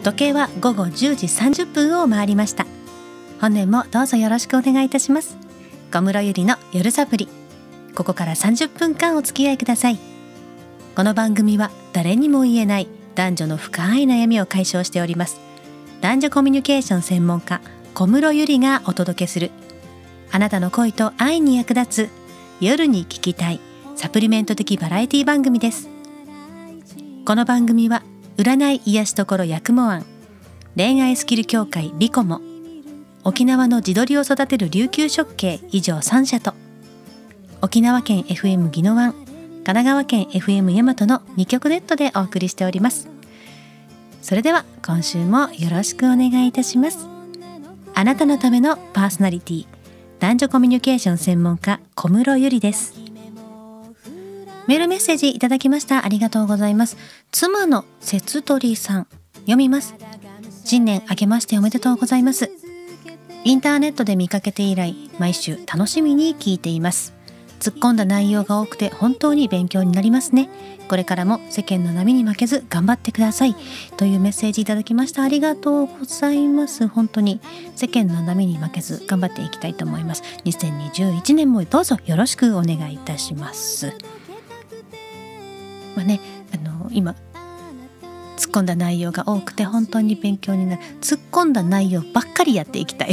時計は午後10時30分を回りました。本年もどうぞよろしくお願いいたします。小室ゆりの夜サプリ、ここから30分間お付き合いください。この番組は誰にも言えない男女の深い悩みを解消しております。男女コミュニケーション専門家小室ゆりがお届けする、あなたの恋と愛に役立つ夜に聞きたいサプリメント的バラエティ番組です。この番組は占い癒しところ八雲庵、恋愛スキル協会リコモ、沖縄の地鶏を育てる琉球食系以上3社と、沖縄県 FM 宜野湾、神奈川県 FM 大和の2局ネットでお送りしております。それでは今週もよろしくお願いいたします。あなたのためのパーソナリティ、男女コミュニケーション専門家小室ゆりです。メールメッセージいただきました。ありがとうございます。妻の節鳥さん、読みます。新年明けましておめでとうございます。インターネットで見かけて以来、毎週楽しみに聞いています。突っ込んだ内容が多くて本当に勉強になりますね。これからも世間の波に負けず頑張ってください、というメッセージいただきました。ありがとうございます。本当に世間の波に負けず頑張っていきたいと思います。2021年もどうぞよろしくお願いいたします。今突っ込んだ内容が多くて本当に勉強になる。突っ込んだ内容ばっかりやっていきたい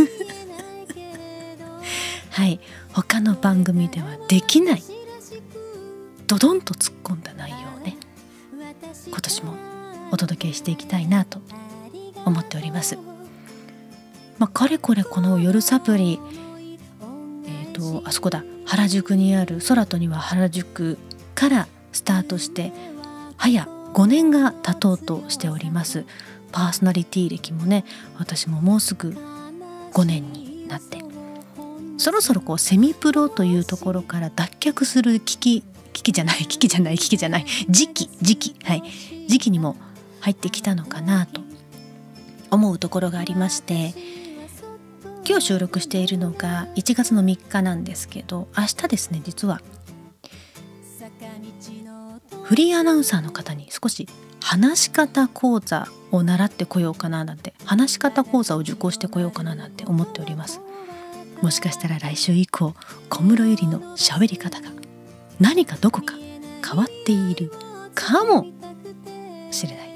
はい、他の番組ではできないドドンと突っ込んだ内容をね、今年もお届けしていきたいなと思っております。かれこれこの夜サプリ、あそこだ、原宿にある空とには原宿からスタートして早5年が経とうとしております。パーソナリティ歴もね、私ももうすぐ5年になって、そろそろセミプロというところから脱却する時期にも入ってきたのかなと思うところがありまして、今日収録しているのが1月の3日なんですけど、明日ですね、実はフリーアナウンサーの方に少し話し方講座を習ってこようかななんて、話し方講座を受講してこようかななんて思っております。もしかしたら来週以降、小室ゆりの喋り方が何かどこか変わっているかもしれない。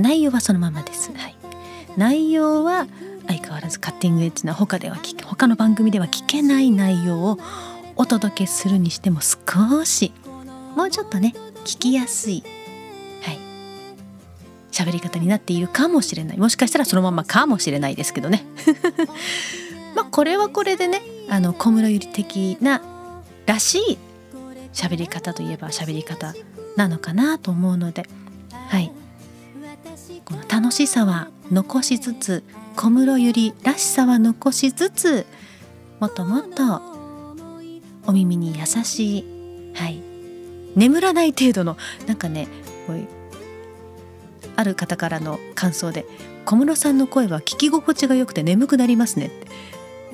内容はそのままです。はい、内容は相変わらずカッティングエッジな他の番組では聞けない内容をお届けするにしても、少しもうちょっとね聞きやすい、喋り方になっているかもしれない。もしかしたらそのままかもしれないですけどねこれはこれでね、小室ゆり的ならしい喋り方といえば喋り方なのかなと思うので、この楽しさは残しつつ、小室ゆりらしさは残しつつ、もっともっとお耳に優しい、眠らない程度の、ある方からの感想で、小室さんの声は聞き心地が良くて眠くなりますねって。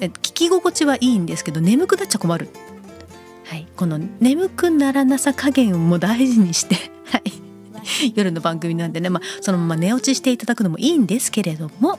聞き心地はいいんですけど眠くなっちゃ困る。この眠くならなさ加減も大事にして夜の番組なんでね、そのまま寝落ちしていただくのもいいんですけれども、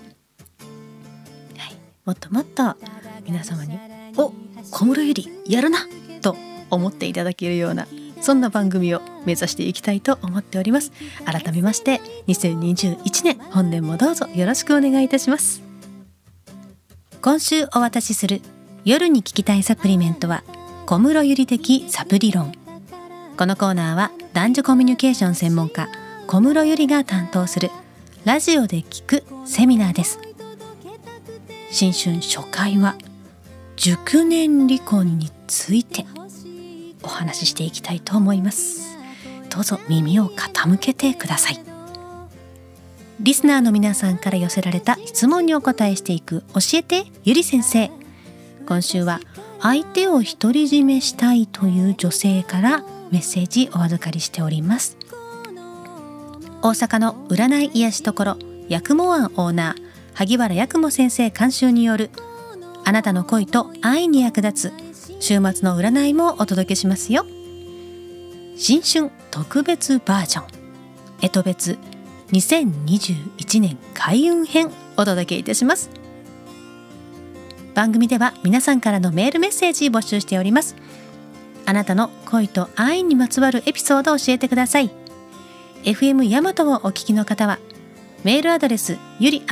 もっともっと皆様に小室ゆりやるなと思っていただけるような、そんな番組を目指していきたいと思っております。改めまして2021年本年もどうぞよろしくお願いいたします。今週お渡しする夜に聞きたいサプリメントは小室ゆり的サプリ論。このコーナーは男女コミュニケーション専門家小室ゆりが担当するラジオで聞くセミナーです。新春初回は熟年離婚についてお話ししていきたいと思います。どうぞ耳を傾けてください。リスナーの皆さんから寄せられた質問にお答えしていく教えてゆり先生。今週は相手を独り占めしたいという女性からメッセージお預かりしております。大阪の占い癒しところ八雲庵オーナー萩原八雲先生監修による、あなたの恋と愛に役立つ週末の占いもお届けしますよ。新春特別バージョン、干支別 2021年開運編お届けいたします。番組では皆さんからのメールメッセージ募集しております。あなたの恋と愛にまつわるエピソードを教えてください。 FM ヤマトをお聞きの方はメールアドレスゆり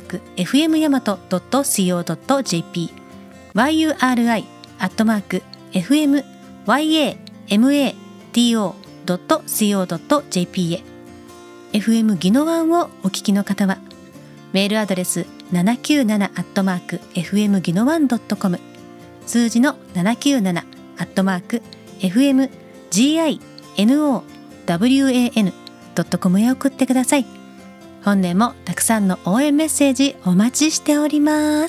@fmyamato.co.jp yuri@fmyamato.co.jp へ、 FM ギノワンをお聞きの方はメールアドレス797@fm ギノワン .com 数字の797@fm ginowan.com へ送ってください。本年もたくさんの応援メッセージお待ちしております。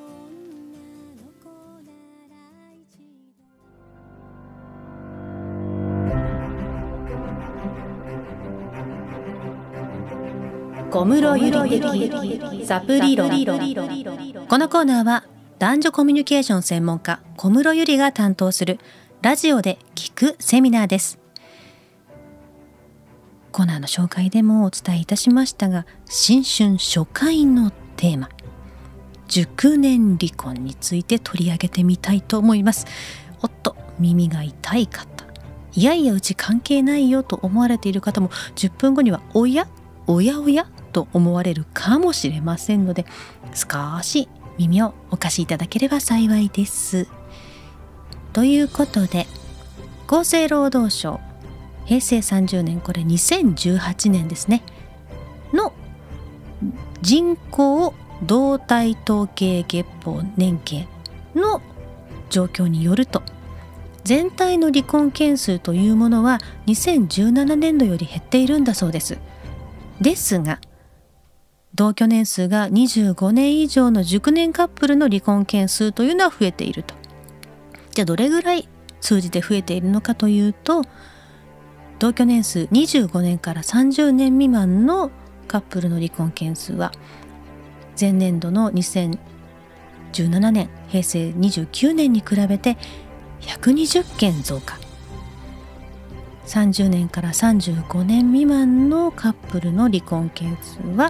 小室ゆり的サプリ論。このコーナーは男女コミュニケーション専門家小室ゆりが担当するラジオで聞くセミナーです。コーナーの紹介でもお伝えいたしましたが、新春初回のテーマ熟年離婚について取り上げてみたいと思います。おっと、耳が痛い方、いやいやうち関係ないよと思われている方も10分後にはおやと思われるかもしれませんので、少し耳をお貸しいただければ幸いです。ということで、厚生労働省平成30年、これ2018年ですねの人口動態統計月報年計の状況によると、全体の離婚件数というものは2017年度より減っているんだそうです。ですが同居年数が25年以上の熟年カップルの離婚件数というのは増えていると。じゃあどれぐらい数字で増えているのかというと、同居年数25年から30年未満のカップルの離婚件数は前年度の2017年平成29年に比べて120件増加、30年から35年未満のカップルの離婚件数は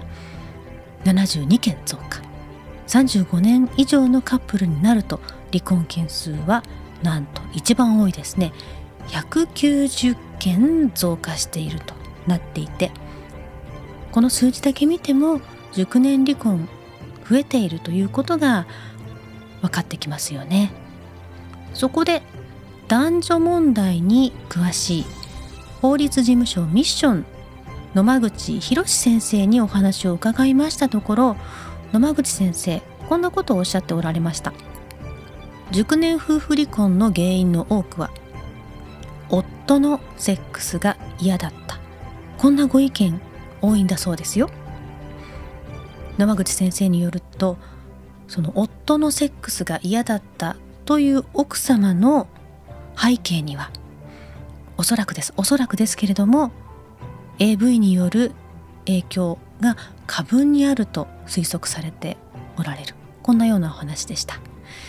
72件増加、35年以上のカップルになると離婚件数はなんと一番多いですね、190件増加しているとなっていて、この数字だけ見ても熟年離婚増えているということが分かってきますよね。そこで男女問題に詳しい法律事務所ミッション野間口博先生にお話を伺いましたところ、野間口先生こんなことをおっしゃっておられました。熟年夫婦離婚の原因の多くは夫のセックスが嫌だった、こんなご意見多いんだそうですよ。野間口先生によると、その夫のセックスが嫌だったという奥様の背景にはおそらくですけれども AV による影響が過分にあると推測されておられる、こんなようなお話でした。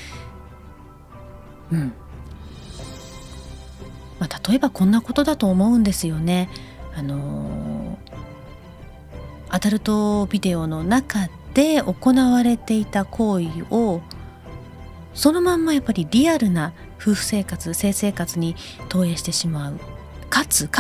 例えばこんなことだと思うんですよね。アダルトビデオの中で行われていた行為をそのまんまやっぱりリアルな夫婦生活性生活に投影してしまう、かつ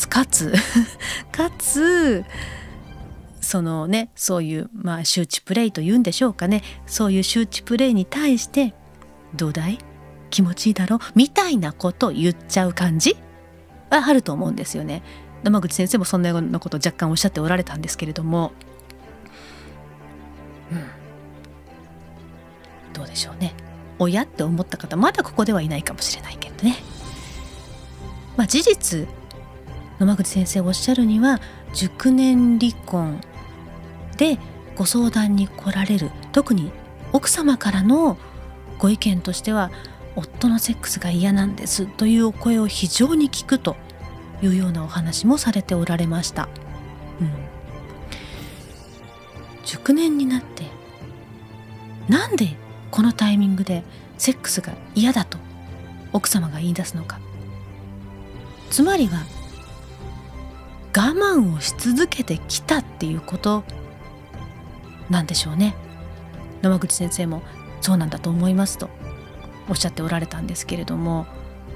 そのね、そういう周知プレイというんでしょうかね、そういう周知プレイに対してどうだい気持ちいいだろみたいなことを言っちゃう感じはあると思うんですよね。野間口先生もそんなようなことを若干おっしゃっておられたんですけれども、どうでしょうね。親って思った方まだここではいないかもしれないけどね。事実野間口先生おっしゃるには、熟年離婚でご相談に来られる特に奥様からのご意見としては、夫のセックスが嫌なんですというお声を非常に聞くというようなお話もされておられました。熟年になってなんでこのタイミングでセックスが嫌だと奥様が言い出すのか。つまりは慢をし続けてきたっていうことなんでしょうね。野間口先生もそうなんだと思いますとおっしゃっておられたんですけれども、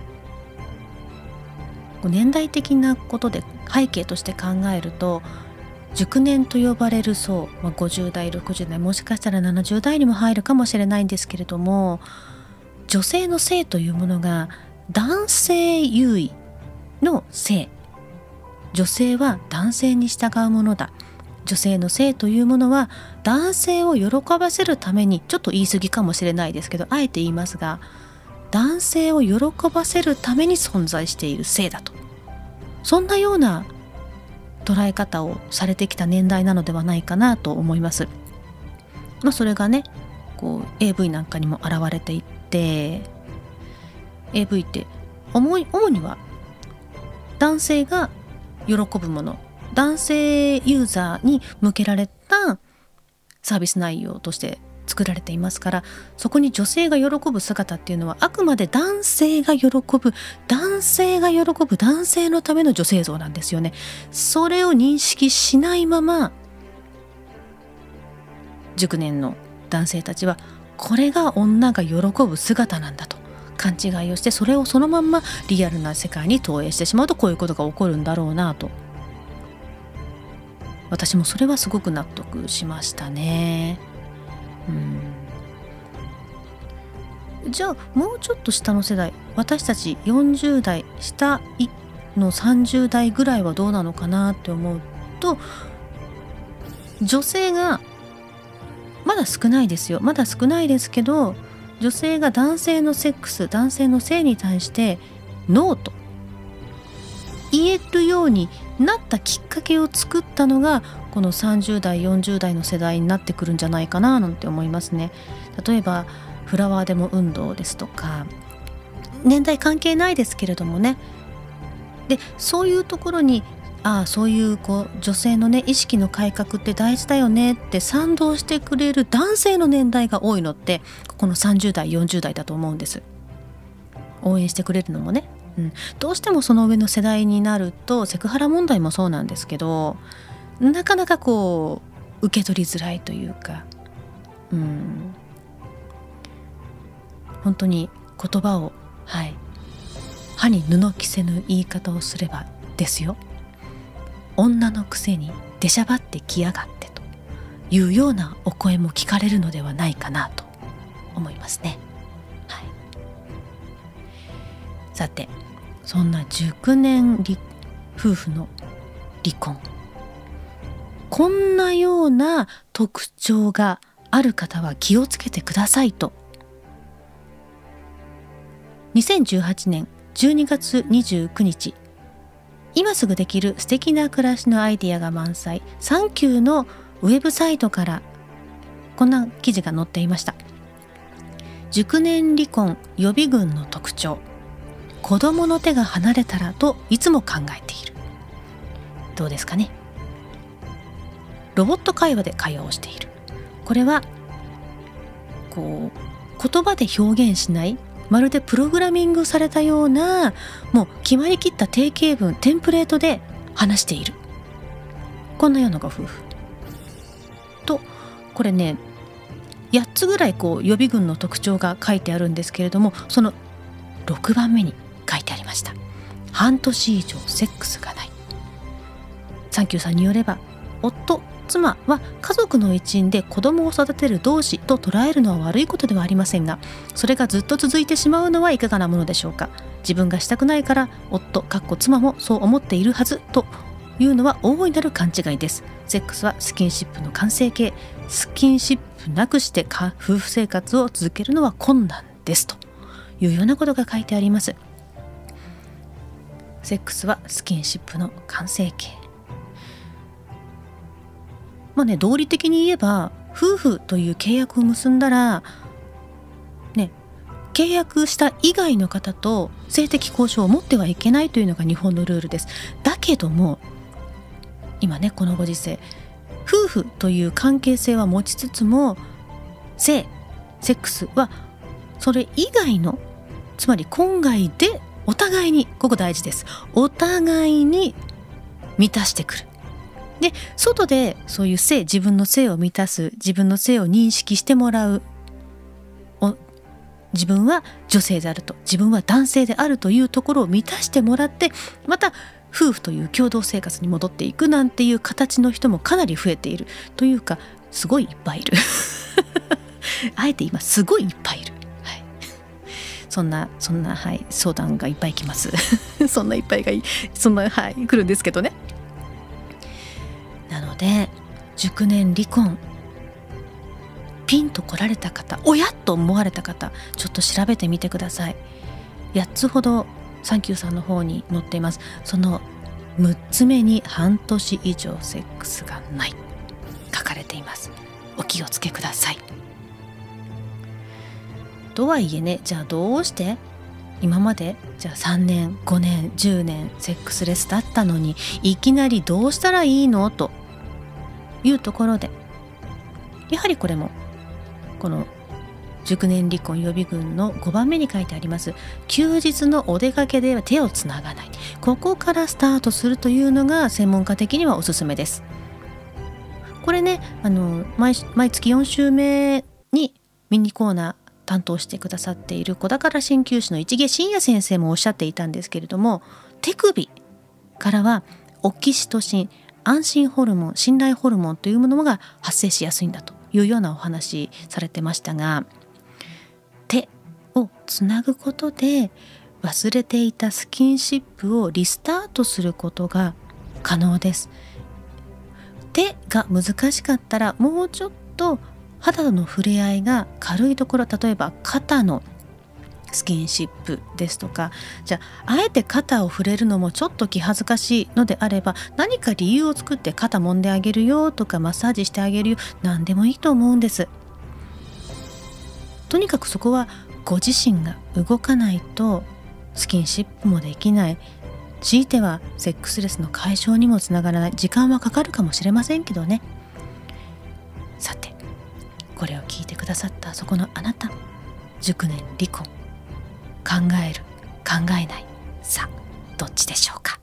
年代的なことで背景として考えると、熟年と呼ばれる層、50代60代もしかしたら70代にも入るかもしれないんですけれども、女性の性というものが男性優位の性、女性は男性に従うものだ、女性の性というものは男性を喜ばせるために、ちょっと言い過ぎかもしれないですけどあえて言いますが、男性を喜ばせるために存在している性だと、そんなような捉え方をされてきた年代なのではないかなと思います。それがねAV なんかにも現れていって、 AV って主には男性が喜ぶもの、男性ユーザーに向けられたサービス内容として作られていますから、そこに女性が喜ぶ姿っていうのはあくまで男性が喜ぶ男性のための女性像なんですよね。それを認識しないまま熟年の男性たちはこれが女が喜ぶ姿なんだと勘違いをして、それをそのまんまリアルな世界に投影してしまうと、こういうことが起こるんだろうなと、私もそれはすごく納得しましたね。じゃあもうちょっと下の世代、私たち40代下の30代ぐらいはどうなのかなって思うと、女性がまだ少ないですよ、まだ少ないですけど、女性が男性のセックス、男性の性に対してノーと言えるようになったきっかけを作ったのがこの30代40代の世代になってくるんじゃないかななんて思いますね。例えばフラワーデモ運動ですとか、年代関係ないですけれどもね、でそういうところにそういう女性のね意識の改革って大事だよねって賛同してくれる男性の年代が多いのってこの30代40代だと思うんです。応援してくれるのもね、どうしてもその上の世代になるとセクハラ問題もそうなんですけど、なかなか受け取りづらいというか、本当に言葉を歯に布着せぬ言い方をすればですよ、女のくせに出しゃばってきやがってというようなお声も聞かれるのではないかなと思いますね。さて、そんな熟年夫婦の離婚、こんなような特徴がある方は気をつけてくださいと、2018年12月29日、今すぐできる素敵な暮らしのアイディアが満載サンキューのウェブサイトからこんな記事が載っていました。熟年離婚予備軍の特徴、子供の手が離れたらといつも考えている。どうですかね。ロボット会話で会話をしている。これは言葉で表現しない、まるでプログラミングされたような、もう決まりきった定型文、テンプレートで話している。こんなようなご夫婦と、これね8つぐらい予備軍の特徴が書いてあるんですけれども、その6番目に書いてありました。半年以上セックスがない。サンキューさんによれば、夫妻は家族の一員で子供を育てる同士と捉えるのは悪いことではありませんが、それがずっと続いてしまうのはいかがなものでしょうか。自分がしたくないから夫妻もそう思っているはずというのは大いなる勘違いです。セックスはスキンシップの完成形、スキンシップなくして夫婦生活を続けるのは困難ですというようなことが書いてあります。セックスはスキンシップの完成形。道理的に言えば夫婦という契約を結んだら契約した以外の方と性的交渉を持ってはいけないというのが日本のルールです。だけども今このご時世、夫婦という関係性は持ちつつもセックスはそれ以外の、つまり婚外でお互いに、ここ大事です、お互いに満たしてくる。で外でそういう性、自分の性を満たす、自分の性を認識してもらう、自分は女性であると、自分は男性であるというところを満たしてもらって、また夫婦という共同生活に戻っていくなんていう形の人もかなり増えているというか、すごいいっぱいいるあえて今すごいいっぱいいる、はい、そんな、はい、相談がいっぱい来ますそんないっぱいがはい、来るんですけどね。なので熟年離婚ピンと来られた方、おやっと思われた方、ちょっと調べてみてください。8つほどサンキューさんの方に載っています。その6つ目に半年以上セックスがない書かれています。お気をつけください。とはいえね、じゃあどうして今までじゃあ3年5年10年セックスレスだったのに、いきなりどうしたらいいのというところで、やはりこれもこの熟年離婚予備軍の5番目に書いてあります、休日のお出かけでは手をつながない、ここからスタートするというのが専門家的にはおすすめです。これね、毎月4週目にミニコーナー担当してくださっている子宝鍼灸師の市毛真也先生もおっしゃっていたんですけれども、手首からはオキシトシン、安心ホルモン、信頼ホルモンというものが発生しやすいんだというようなお話されてましたが、手をつなぐことで忘れていたスキンシップをリスタートすることが可能です。手が難しかったらもうちょっと肌の触れ合いが軽いところ、例えば肩のスキンシップですとか、じゃああえて肩を触れるのもちょっと気恥ずかしいのであれば、何か理由を作って肩揉んであげるよとかマッサージしてあげるよ、何でもいいと思うんです。とにかくそこはご自身が動かないとスキンシップもできない、強いてはセックスレスの解消にもつながらない、時間はかかるかもしれませんけどね。さてこれを聞いてくださったそこのあなた、熟年離婚考える考えない、さあどっちでしょうか。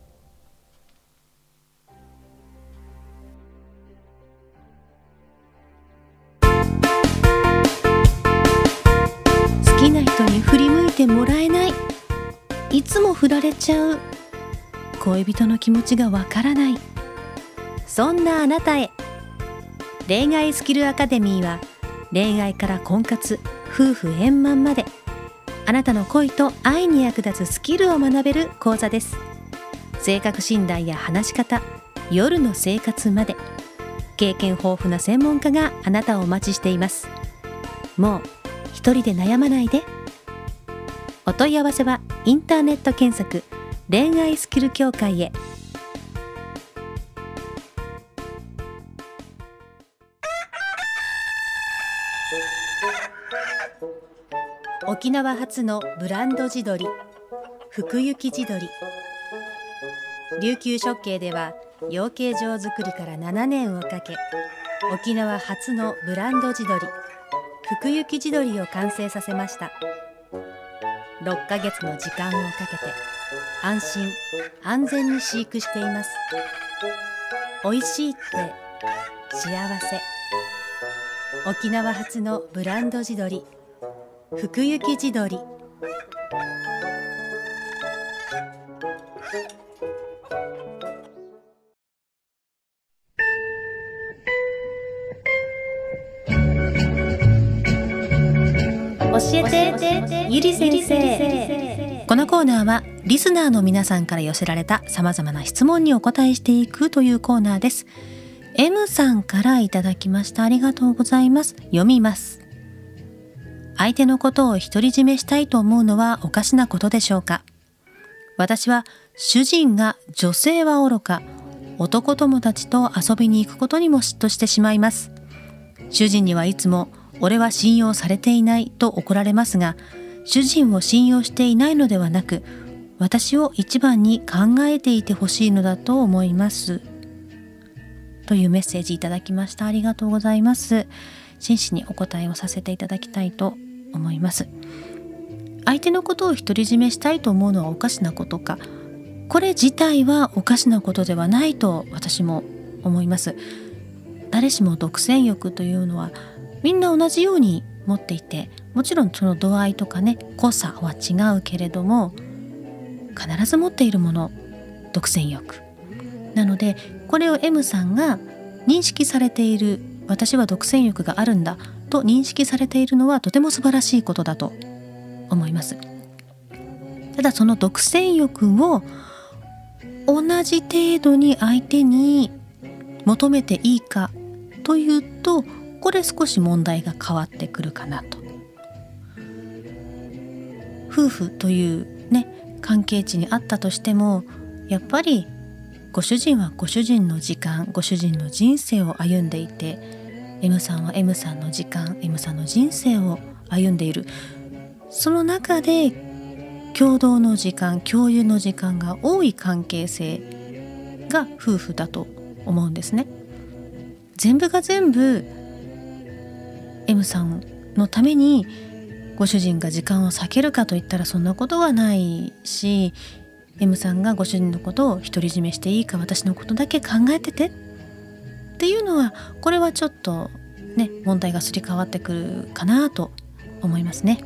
好きな人に振り向いてもらえない、いつも振られちゃう、恋人の気持ちがわからない、そんなあなたへ、恋愛スキルアカデミーは恋愛から婚活、夫婦円満まで、あなたの恋と愛に役立つスキルを学べる講座です。性格診断や話し方、夜の生活まで、経験豊富な専門家があなたをお待ちしています。もう一人で悩まないで。お問い合わせはインターネット検索、恋愛スキル協会へ。沖縄発のブランド地鶏、福行地鶏。琉球食系では養鶏場作りから7年をかけ、沖縄初のブランド地鶏、福行地鶏を完成させました。6ヶ月の時間をかけて安心安全に飼育しています。おいしいって幸せ。沖縄発のブランド地鶏、福行地鶏。教えてゆり先生。このコーナーはリスナーの皆さんから寄せられたさまざまな質問にお答えしていくというコーナーです。 M さんからいただきました。ありがとうございます。読みます。相手のことを独り占めしたいと思うのはおかしなことでしょうか。私は主人が女性はおろか男友達と遊びに行くことにも嫉妬してしまいます。主人にはいつも俺は信用されていないと怒られますが、主人を信用していないのではなく、私を一番に考えていてほしいのだと思います。というメッセージいただきました。ありがとうございます。真摯にお答えをさせていただきたいと思います。相手のことを独り占めしたいと思うのはおかしなことか。 これ自体はおかしなことではないと私も思います。誰しも独占欲というのはみんな同じように持っていて、もちろんその度合いとかね、濃さは違うけれども、必ず持っているもの、独占欲なので、これを M さんが認識されている、私は独占欲があるんだと認識されているのはとても素晴らしいことだと思います。ただその独占欲を同じ程度に相手に求めていいかというと、これ少し問題が変わってくるかなと。夫婦というね、関係値にあったとしても、やっぱりご主人はご主人の時間、ご主人の人生を歩んでいて、 M さんは M さんの時間、 M さんの人生を歩んでいる。その中で共同の時間、共有の時間が多い関係性が夫婦だと思うんですね。全部が全部 M さんのためにご主人が時間を割けるかといったらそんなことはないし、 M さんがご主人のことを独り占めしていいか、私のことだけ考えててっていうのは、これはちょっとね、問題がすり替わってくるかなと思いますね。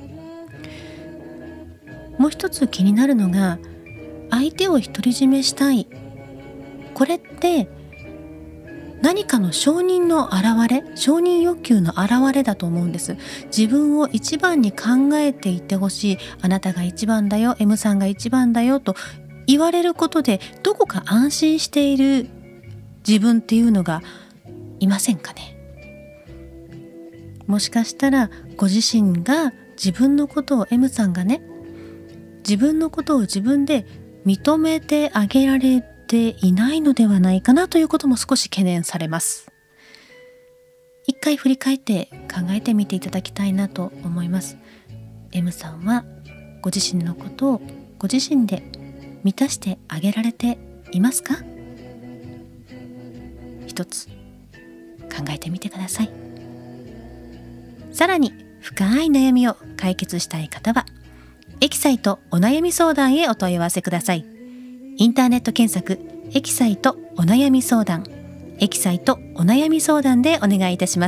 もう一つ気になるのが、相手を独り占めしたい、これって何かの承認の表れ、承認欲求の表れだと思うんです。自分を一番に考えていてほしい、あなたが一番だよ、 M さんが一番だよと言われることで、どこか安心している自分っていうのがいませんかね。もしかしたらご自身が自分のことを M さんがね、自分のことを自分で認めてあげられていないのではないかなということも少し懸念されます。一回振り返って考えてみていただきたいなと思います。 M さんはご自身のことをご自身で満たしてあげられていますか？一つ考えてみてください。さらに深い悩みを解決したい方は、エキサイトお悩み相談へお問い合わせください。インターネット検索、エキサイトお悩み相談、エキサイトお悩み相談でお願いいたします。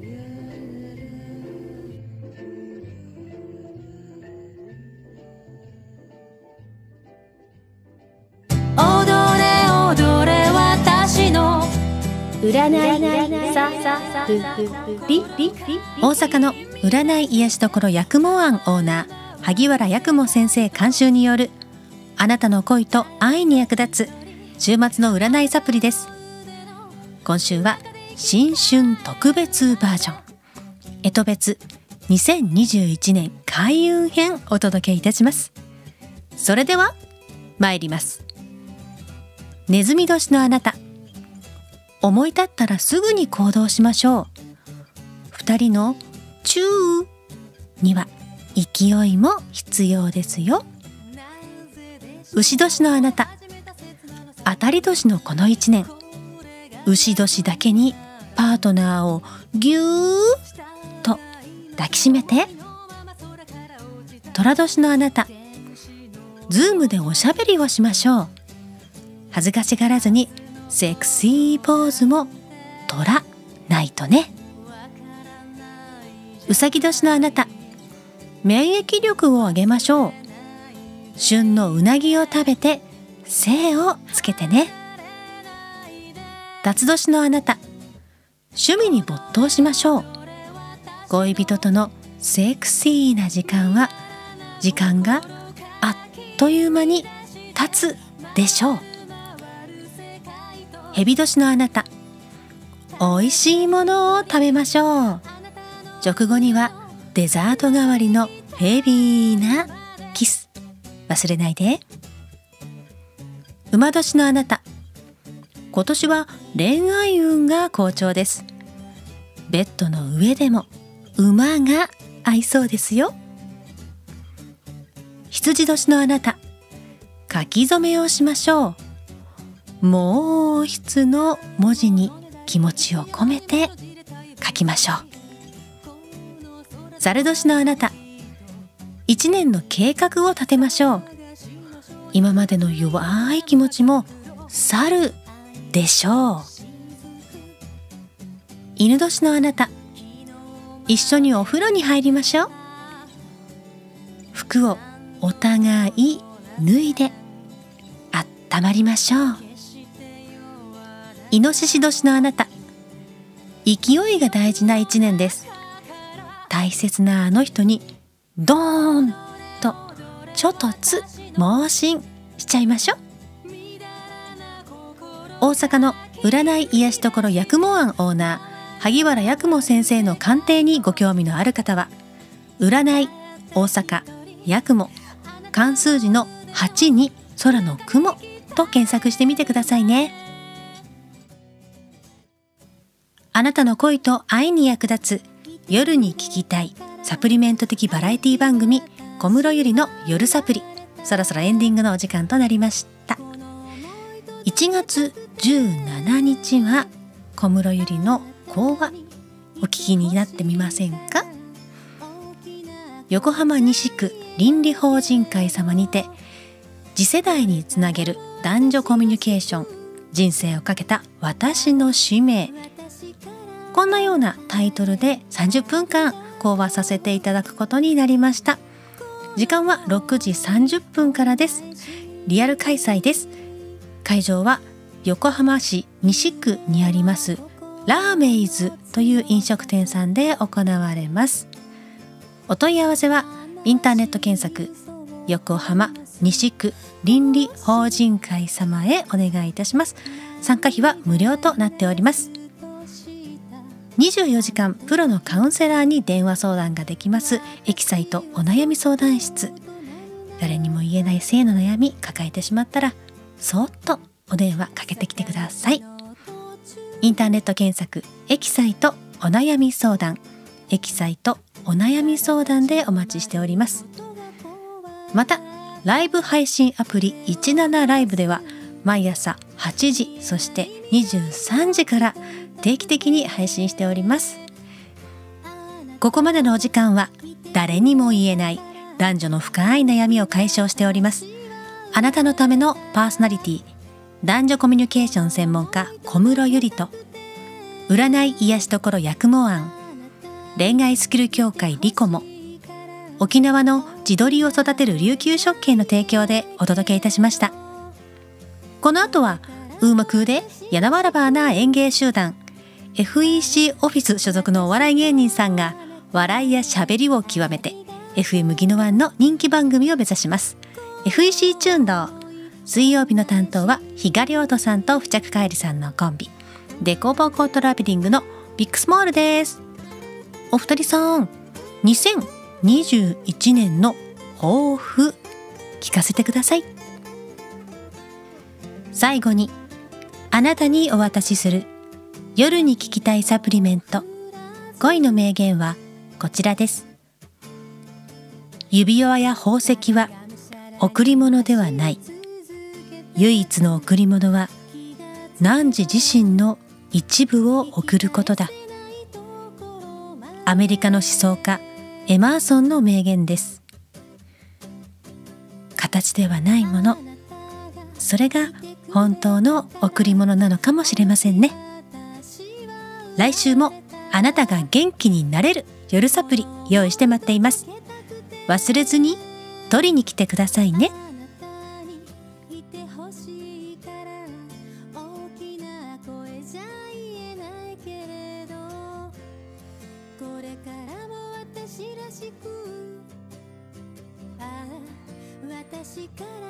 踊れ踊れ私の占いさ大阪の占い癒し所八雲庵オーナー萩原八雲先生監修による、あなたの恋と愛に役立つ週末の占いサプリです。今週は新春特別バージョン、干支別2021年開運編お届けいたします。それでは参ります。ネズミ年のあなた、思い立ったらすぐに行動しましょう。2人のチューには勢いも必要ですよ。牛年のあなた、当たり年のこの1年、牛年だけにパートナーをぎゅーっと抱きしめて。寅年のあなた、ズームでおしゃべりをしましょう。恥ずかしがらずにセクシーポーズも取らないとね。うさぎ年のあなた、免疫力を上げましょう。旬のうなぎを食べて精をつけてね。辰年のあなた、趣味に没頭しましょう。恋人とのセクシーな時間は時間があっという間に経つでしょう。蛇年のあなた、おいしいものを食べましょう。食後にはデザート代わりのヘビーなキス忘れないで。馬年のあなた、今年は恋愛運が好調です。ベッドの上でも馬が合いそうですよ。羊年のあなた、書き初めをしましょう。毛筆の文字に気持ちを込めて書きましょう。猿年のあなた、一年の計画を立てましょう。 今までの弱い気持ちも去るでしょう。犬年のあなた、一緒にお風呂に入りましょう。服をお互い脱いであったまりましょう。イノシシ年のあなた、勢いが大事な一年です。大切なあの人にドーンとちょっと盲信しちゃいましょう。大阪の占い癒し所八雲庵オーナー萩原八雲先生の鑑定にご興味のある方は、占い大阪八雲漢数字の8に空の雲と検索してみてくださいね。あなたの恋と愛に役立つ夜に聞きたいサプリメント的バラエティ番組、小室ゆりの夜サプリ、そろそろエンディングのお時間となりました。1月17日は小室ゆりの講話お聞きになってみませんか。横浜西区倫理法人会様にて、次世代につなげる男女コミュニケーション、人生をかけた私の使命、こんなようなタイトルで30分間講話させていただくことになりました。時間は6時30分からです。リアル開催です。会場は横浜市西区にありますラーメイズという飲食店さんで行われます。お問い合わせはインターネット検索横浜西区倫理法人会様へお願いいたします。参加費は無料となっております。24時間プロのカウンセラーに電話相談ができますエキサイトお悩み相談室。誰にも言えない性の悩み抱えてしまったら、そっとお電話かけてきてください。インターネット検索エキサイトお悩み相談、エキサイトお悩み相談でお待ちしております。またライブ配信アプリ17ライブでは毎朝8時そして23時から定期的に配信しております。ここまでのお時間は誰にも言えない男女の深い悩みを解消しております。あなたのためのパーソナリティ、男女コミュニケーション専門家小室ゆりと、占い癒し所八雲庵、恋愛スキル協会リコモ、沖縄の地鶏を育てる琉球食系の提供でお届けいたしました。この後はウーマクーでやなわらばーな演芸集団FEC オフィス所属のお笑い芸人さんが笑いやしゃべりを極めて FM ギノワンの人気番組を目指します。 FEC チューンド水曜日の担当は比嘉亮斗さんと付着かえりさんのコンビ、デコボコトラベリングのビッグスモールです。お二人さん、2021年の抱負聞かせてください。最後にあなたにお渡しする夜に聞きたいサプリメント、恋の名言はこちらです。指輪や宝石は贈り物ではない。唯一の贈り物は汝自身の一部を贈ることだ。アメリカの思想家エマーソンの名言です。形ではないもの、それが本当の贈り物なのかもしれませんね。来週もあなたが元気になれる夜サプリ用意して待っています。忘れずに取りに来てくださいね。 私から